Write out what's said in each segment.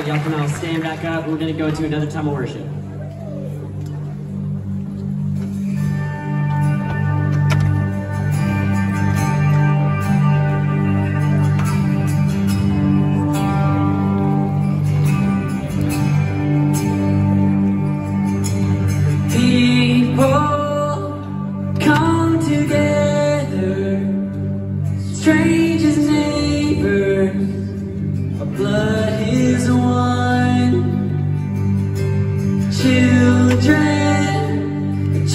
Y'all can all stand back up. We're going to go to another time of worship. Strangers, neighbors, our blood is one. Children,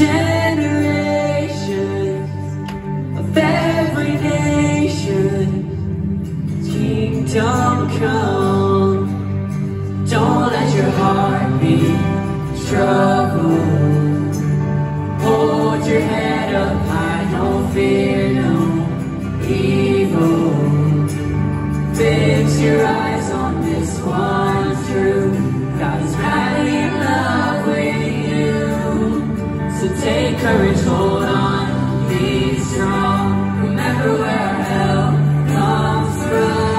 generations of every nation, kingdom come. Don't let your heart be troubled. Hold your head up high, no fear, no evil. Fix your eyes on this one truth: God is madly in love with you. So take courage, hold on, be strong. Remember where our help comes from.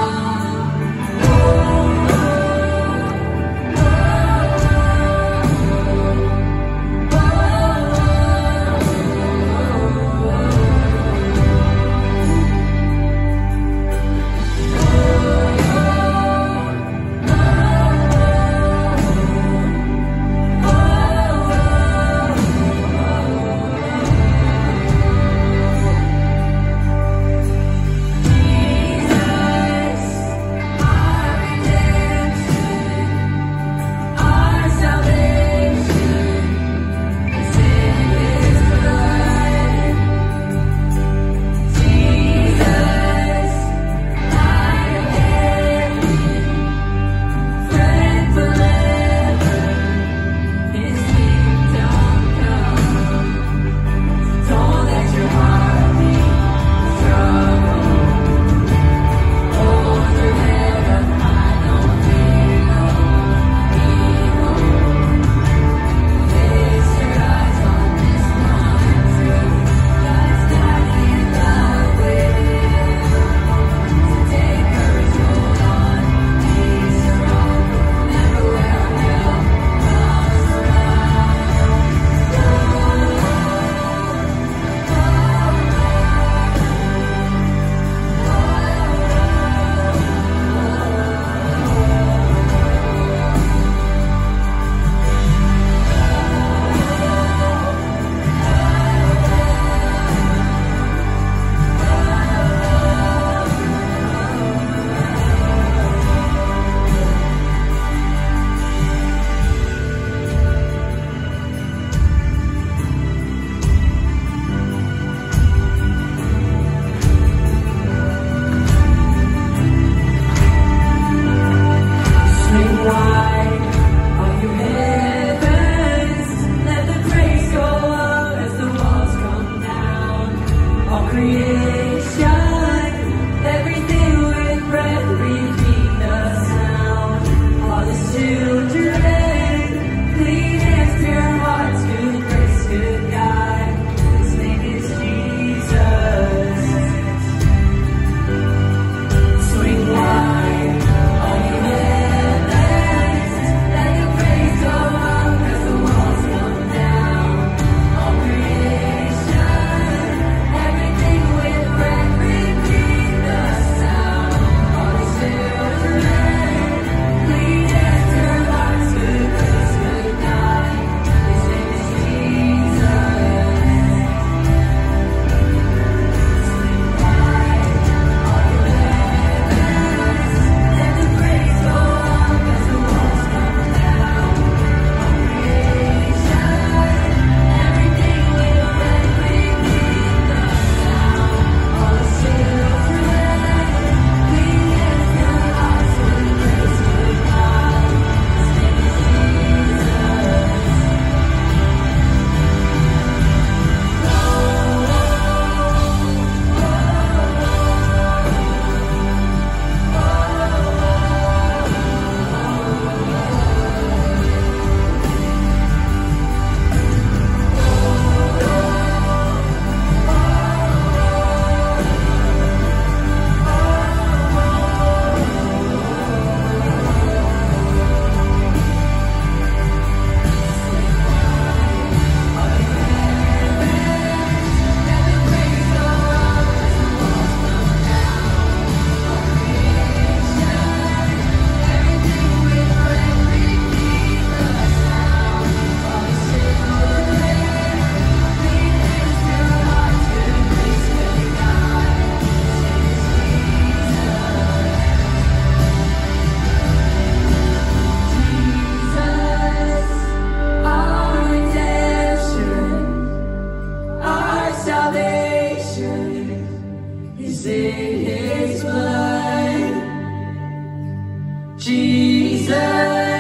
in His blood. Jesus.